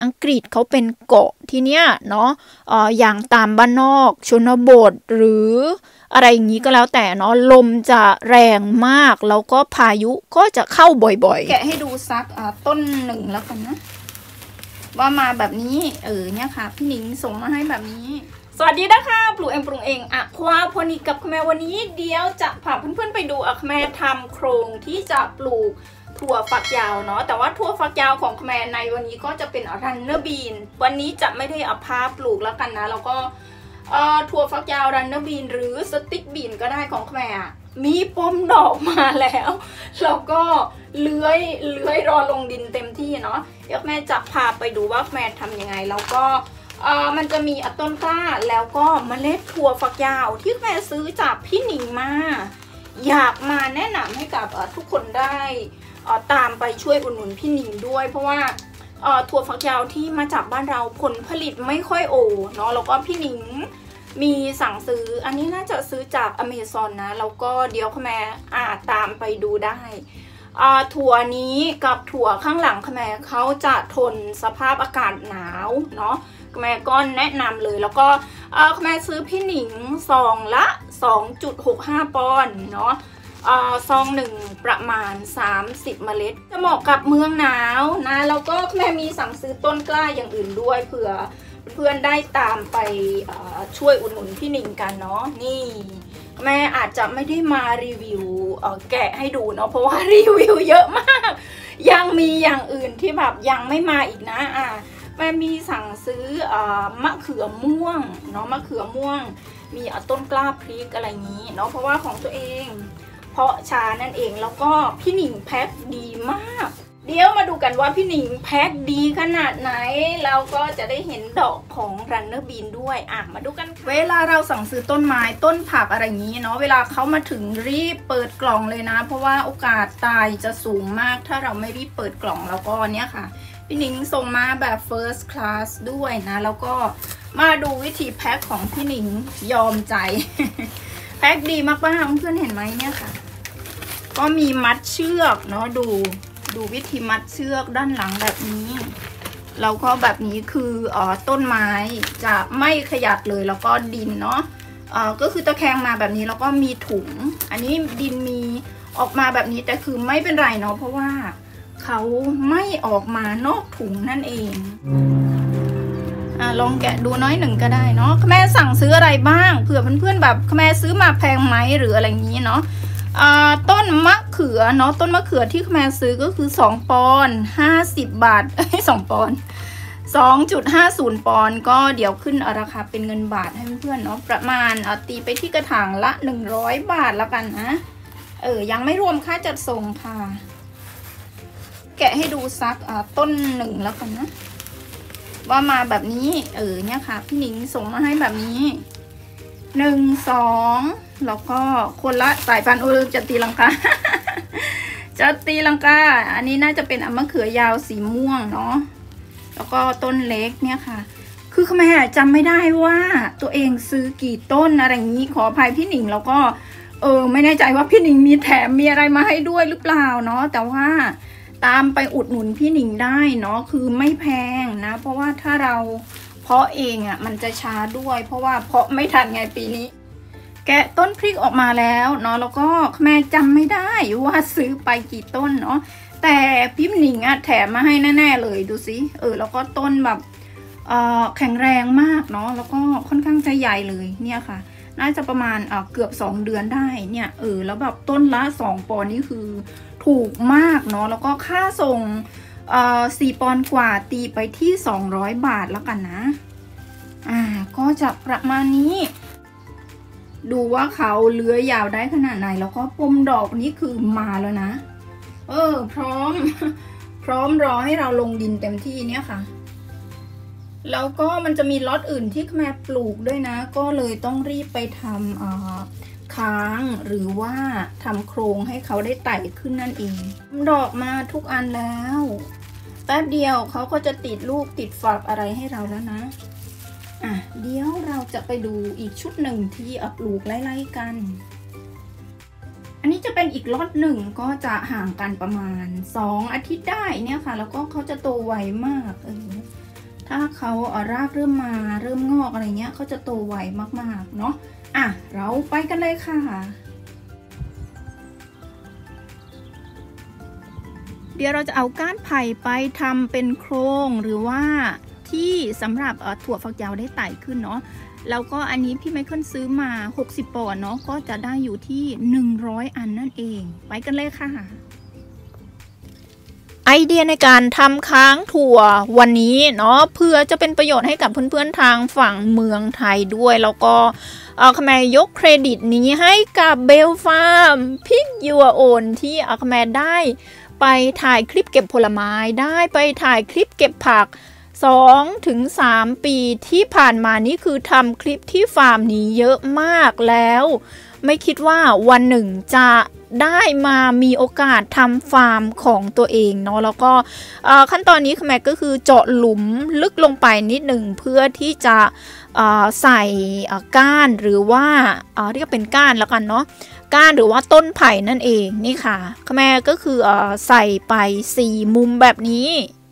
อังกฤษเขาเป็นเกาะที่เนี้ยเนาะอย่างตามบ้านนอกชนบทหรืออะไรอย่างนี้ก็แล้วแต่เนาะลมจะแรงมากแล้วก็พายุก็จะเข้าบ่อยๆแกะให้ดูสักต้นหนึ่งแล้วกันนะว่ามาแบบนี้เนี่ยค่ะพี่หนิงส่งมาให้แบบนี้สวัสดีนะคะปลูกเองปรุงเองความพอดีกับแม่วันนี้เดี๋ยวจะพาเพื่อนๆไปดูแม่ทำโครงที่จะปลูกถั่วฝักยาวเนาะแต่ว่าถั่วฝักยาวของแม่ในวันนี้ก็จะเป็นรันเนอร์บีนวันนี้จะไม่ได้เอาพาปลูกแล้วกันนะแล้วก็ถั่วฝักยาวรันเนอร์บีนหรือสติ๊กบีนก็ได้ของแม่มีปมดอกมาแล้วแล้วก็เลื้อยรอลงดินเต็มที่เนาะเดี๋ยวแม่จะพาไปดูว่าแม่ทำยังไงแล้วก็มันจะมีต้นกล้าแล้วก็เมล็ดถั่วฝักยาวที่แม่ซื้อจากพี่หนิงมาอยากมาแนะนำให้กับทุกคนได้ตามไปช่วยอุดหนุนพี่หนิงด้วยเพราะว่าถั่วฝักยาวที่มาจากบ้านเราผลผลิตไม่ค่อยเนาะแล้วก็พี่หนิงมีสั่งซื้ออันนี้น่าจะซื้อจากอเมซอนนะแล้วก็เดี๋ยวแม่ตามไปดูได้ถั่วนี้กับถั่วข้างหลังแม่เขาจะทนสภาพอากาศหนาวเนาะแม่ก็แนะนำเลยแล้วก็แม่ซื้อพี่หนิงซองละ 2.65 ปอนด์เนาะซองหนึ่งประมาณ30เมล็ดจะเหมาะกับเมืองหนาวนะแล้วก็แม่มีสั่งซื้อต้นกล้าอย่างอื่นด้วยเผื่อเพื่อนได้ตามไปช่วยอุดหนุนพี่หนิงกันเนาะนี่แม่อาจจะไม่ได้มารีวิวแกะให้ดูเนาะเพราะว่ารีวิวเยอะมากยังมีอย่างอื่นที่แบบยังไม่มาอีกนะแม่มีสั่งซื้อมะเขือม่วงเนาะมะเขือม่วงมีต้นกล้าพริกอะไรอย่างนี้เนาะเพราะว่าของตัวเองเพาะชานั่นเองแล้วก็พี่หนิงแพ็คดีมากเดี๋ยวมาดูกันว่าพี่หนิงแพ็คดีขนาดไหนแล้วก็จะได้เห็นดอกของรันเนอร์บีนด้วยมาดูกันเวลาเราสั่งซื้อต้นไม้ต้นผักอะไรอย่างนี้เนาะเวลาเขามาถึงรีบเปิดกล่องเลยนะเพราะว่าโอกาสตายจะสูงมากถ้าเราไม่รีบเปิดกล่องแล้วก็เนี้ยค่ะพี่หนิงส่งมาแบบ first class ด้วยนะแล้วก็มาดูวิธีแพ็คของพี่หนิงยอมใจ แพ็คดีมากๆเพื่อนเห็นไหมเนี่ยค่ะก็มีมัดเชือกเนาะดูวิธีมัดเชือกด้านหลังแบบนี้แล้วก็แบบนี้คือต้นไม้จะไม่ขยับเลยแล้วก็ดินเนาะก็คือตะแคงมาแบบนี้แล้วก็มีถุงอันนี้ดินมีออกมาแบบนี้แต่คือไม่เป็นไรเนาะเพราะว่าเขาไม่ออกมานอกถุงนั่นเองลองแกะดูน้อยหนึ่งก็ได้เนาะแม่สั่งซื้ออะไรบ้างเผื่อเพื่อนๆแบบแม่ซื้อมาแพงไหมหรืออะไรอย่างนี้เนาะต้นมะเขือเนาะต้นมะเขือที่แม่ซื้อก็คือ2 ปอนด์50 บาท2 ปอนด์ 2.50 ปอนด์ก็เดี๋ยวขึ้นราคาเป็นเงินบาทให้เพื่อนๆเนาะประมาณตีไปที่กระถางละ100 บาทแล้วกันนะยังไม่รวมค่าจัดส่งค่ะแกะให้ดูสักต้นหนึ่งแล้วกันนะว่ามาแบบนี้เนี่ยค่ะพี่หนิงส่งมาให้แบบนี้1 2แล้วก็คนละสายพันธุ์จะตีลังกา จะตีลังกาอันนี้น่าจะเป็นมะเขือยาวสีม่วงเนาะแล้วก็ต้นเล็กเนี่ยค่ะคือแม่จำไม่ได้ว่าตัวเองซื้อกี่ต้นอะไรอย่างนี้ขออภัยพี่หนิงแล้วก็ไม่แน่ใจว่าพี่หนิงมีแถมมีอะไรมาให้ด้วยหรือเปล่าเนาะแต่ว่าตามไปอุดหนุนพี่หนิงได้เนาะคือไม่แพงนะเพราะว่าถ้าเราเพาะเองมันจะช้าด้วยเพราะว่าเพาะไม่ทันไงปีนี้แกะต้นพริกออกมาแล้วเนาะแล้วก็แม่จำไม่ได้ว่าซื้อไปกี่ต้นเนาะแต่พี่หนิงแถมมาให้แน่ๆเลยดูสิแล้วก็ต้นแบบแข็งแรงมากเนาะแล้วก็ค่อนข้างจะใหญ่เลยเนี่ยค่ะน่าจะประมาณเกือบ2 เดือนได้เนี่ยแล้วแบบต้นละ2 ปอนด์นี่คือถูกมากเนาะแล้วก็ค่าส่ง4 ปอนด์กว่าตีไปที่200 บาทแล้วกันนะก็จะประมาณนี้ดูว่าเขาเลื้อยยาวได้ขนาดไหนแล้วก็ปมดอกนี่คือมาแล้วนะพร้อมรอให้เราลงดินเต็มที่เนี่ยค่ะแล้วก็มันจะมีล็อตอื่นที่แม่ปลูกด้วยนะก็เลยต้องรีบไปทำค้างหรือว่าทำโครงให้เขาได้ไต่ขึ้นนั่นเองดอกมาทุกอันแล้วแป๊บเดียวเขาก็จะติดลูกติดฝักอะไรให้เราแล้วนะเดี๋ยวเราจะไปดูอีกชุดหนึ่งที่ปลูกไล่ๆกันอันนี้จะเป็นอีกล็อตหนึ่งก็จะห่างกันประมาณ2 อาทิตย์ได้เนี่ยค่ะแล้วก็เขาจะโตไวมากถ้าเขารากเริ่มมาเริ่มงอกอะไรเงี้ยเขาจะโตไวมากๆเนาะเราไปกันเลยค่ะเดี๋ยวเราจะเอาก้านไผ่ไปทำเป็นโครงหรือว่าที่สำหรับถั่วฝักยาวได้ไต่ขึ้นเนาะแล้วก็อันนี้พี่ไมเคิลซื้อมา60ปอนด์เนาะก็จะได้อยู่ที่100อันนั่นเองไปกันเลยค่ะไอเดียในการทำค้างถั่ววันนี้เนาะเพื่อจะเป็นประโยชน์ให้กับเพื่อนๆทางฝั่งเมืองไทยด้วยแล้วก็คแมยกเครดิตนี้ให้กับเบลฟาร์มพิกยัวโอนที่คแมได้ไปถ่ายคลิปเก็บผลไม้ได้ไปถ่ายคลิปเก็บผัก2-3 ปีที่ผ่านมานี่คือทำคลิปที่ฟาร์มนี้เยอะมากแล้วไม่คิดว่าวันหนึ่งจะได้มามีโอกาสทำฟาร์มของตัวเองเนาะแล้วก็ขั้นตอนนี้แม่ก็คือเจาะหลุมลึกลงไปนิดหนึ่งเพื่อที่จะใส่ก้านหรือว่าเรียกเป็นก้านแล้วกันเนาะก้านหรือว่าต้นไผ่นั่นเองนี่ค่ะแม่ก็คือใส่ไป4มุมแบบนี้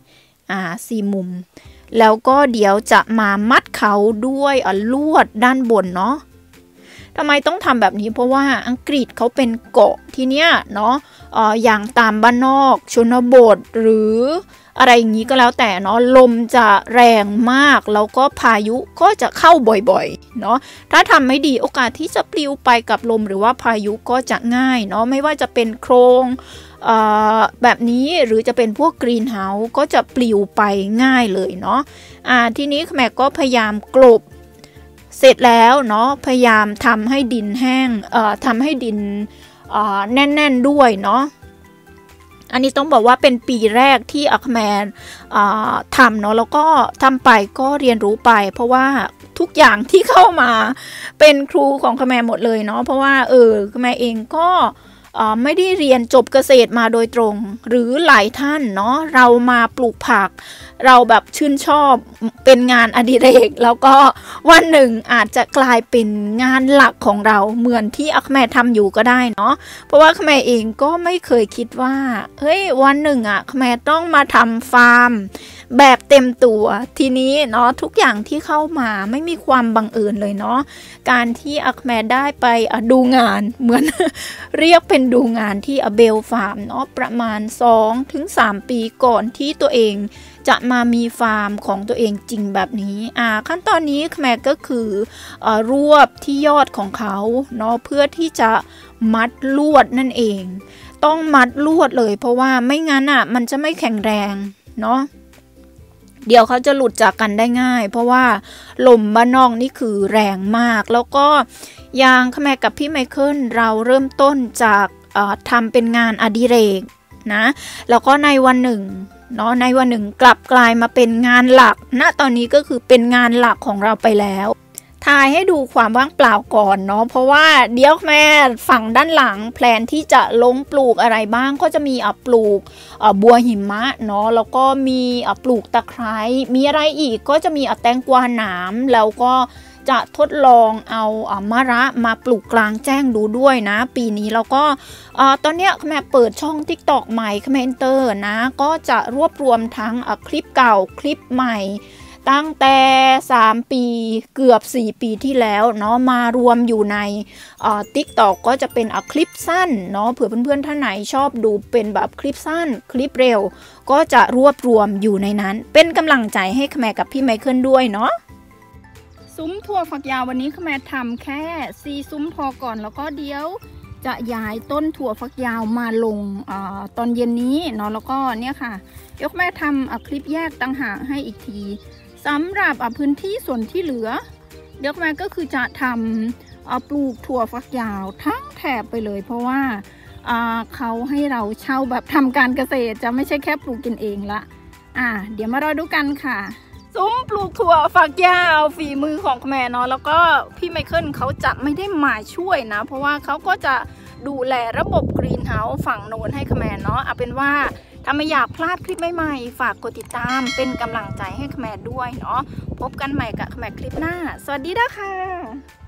4มุมแล้วก็เดี๋ยวจะมามัดเขาด้วยลวดด้านบนเนาะทำไมต้องทำแบบนี้เพราะว่าอังกฤษเขาเป็นเกาะทีเนี้ยเนาะอย่างตามบ้านนอกชนบทหรืออะไรอย่างนี้ก็แล้วแต่เนาะลมจะแรงมากแล้วก็พายุก็จะเข้าบ่อยๆเนาะถ้าทำไม่ดีโอกาสที่จะปลิวไปกับลมหรือว่าพายุก็จะง่ายเนาะไม่ว่าจะเป็นโครงแบบนี้หรือจะเป็นพวกกรีนเฮาส์ก็จะปลิวไปง่ายเลยเนาะทีนี้แม่ก็พยายามกลบเสร็จแล้วเนาะพยายามทำให้ดินแห้งทำให้ดินแน่นๆด้วยเนาะอันนี้ต้องบอกว่าเป็นปีแรกที่แม่ทำเนาะแล้วก็ทำไปก็เรียนรู้ไปเพราะว่าทุกอย่างที่เข้ามาเป็นครูของแม่หมดเลยเนาะเพราะว่าแม่เองก็ไม่ได้เรียนจบเกษตรมาโดยตรงหรือหลายท่านเนาะเรามาปลูกผักเราแบบชื่นชอบเป็นงานอดิเรกแล้วก็วันหนึ่งอาจจะกลายเป็นงานหลักของเราเหมือนที่แม่ทำอยู่ก็ได้เนาะเพราะว่าแม่เองก็ไม่เคยคิดว่าเฮ้ยวันหนึ่งแม่ต้องมาทำฟาร์มแบบเต็มตัวทีนี้เนาะทุกอย่างที่เข้ามาไม่มีความบังเอิญเลยเนาะการที่แม่ได้ไปดูงานเหมือน เรียกเป็นดูงานที่เบลฟาร์มเนาะประมาณ 2-3 ปีก่อนที่ตัวเองจะมามีฟาร์มของตัวเองจริงแบบนี้ขั้นตอนนี้แม่ก็คือรวบที่ยอดของเขาเนาะเพื่อที่จะมัดลวดนั่นเองต้องมัดลวดเลยเพราะว่าไม่งั้นมันจะไม่แข็งแรงเนาะเดี๋ยวเขาจะหลุดจากกันได้ง่ายเพราะว่าลมบ้านนอกนี่คือแรงมากแล้วก็อย่างแม่กับพี่ไมเคิลเราเริ่มต้นจากทำเป็นงานอดิเรกนะแล้วก็ในวันหนึ่งเนาะในวันหนึ่งกลับกลายมาเป็นงานหลักณตอนนี้ก็คือเป็นงานหลักของเราไปแล้วถ่ายให้ดูความว่างเปล่าก่อนเนาะเพราะว่าเดี๋ยวแม่ฝั่งด้านหลังแพลนที่จะลงปลูกอะไรบ้างก็จะมีปลูกบัวหิมะเนาะแล้วก็มีปลูกตะไคร้มีอะไรอีกก็จะมีแตงกวาหนามแล้วก็จะทดลองเอามะระมาปลูกกลางแจ้งดูด้วยนะปีนี้แล้วก็ตอนเนี้ยแม่เปิดช่อง TikTok ใหม่คอมเมนเตอร์นะก็จะรวบรวมทั้งคลิปเก่าคลิปใหม่ตั้งแต่3 ปีเกือบ4 ปีที่แล้วเนาะมารวมอยู่ในTikTok ก็จะเป็นคลิปสั้นเนาะเผื่อเพื่อนๆท่านไหนชอบดูเป็นแบบคลิปสั้นคลิปเร็วก็จะรวบรวมอยู่ในนั้นเป็นกำลังใจให้แม่กับพี่ไมเคิลด้วยเนาะซุ้มถั่วฝักยาววันนี้แม่ทำแค่4ซุ้มพอก่อนแล้วก็เดี๋ยวจะย้ายต้นถั่วฝักยาวมาลงตอนเย็นนี้เนาะแล้วก็เนี่ยค่ะยกแม่ทำคลิปแยกต่างหากให้อีกทีสำหรับพื้นที่ส่วนที่เหลือเดี๋ยวแม่ก็คือจะทำปลูกถั่วฝักยาวทั้งแถบไปเลยเพราะว่าเขาให้เราเช่าแบบทำการเกษตรจะไม่ใช่แค่ปลูกกินเองละเดี๋ยวมารอดูกันค่ะซุ้มปลูกถั่วฝักยาวฝีมือของแม่เนาะแล้วก็พี่ไมเคิลเขาจะไม่ได้มาช่วยนะเพราะว่าเขาก็จะดูแลระบบกรีนเฮาส์ฝั่งโน้นให้แม่เนาะเอาเป็นว่าถ้าไม่อยากพลาดคลิปใหม่ๆฝากกดติดตามเป็นกำลังใจให้แม่ด้วยเนาะพบกันใหม่กับแม่คลิปหน้าสวัสดีนะคะ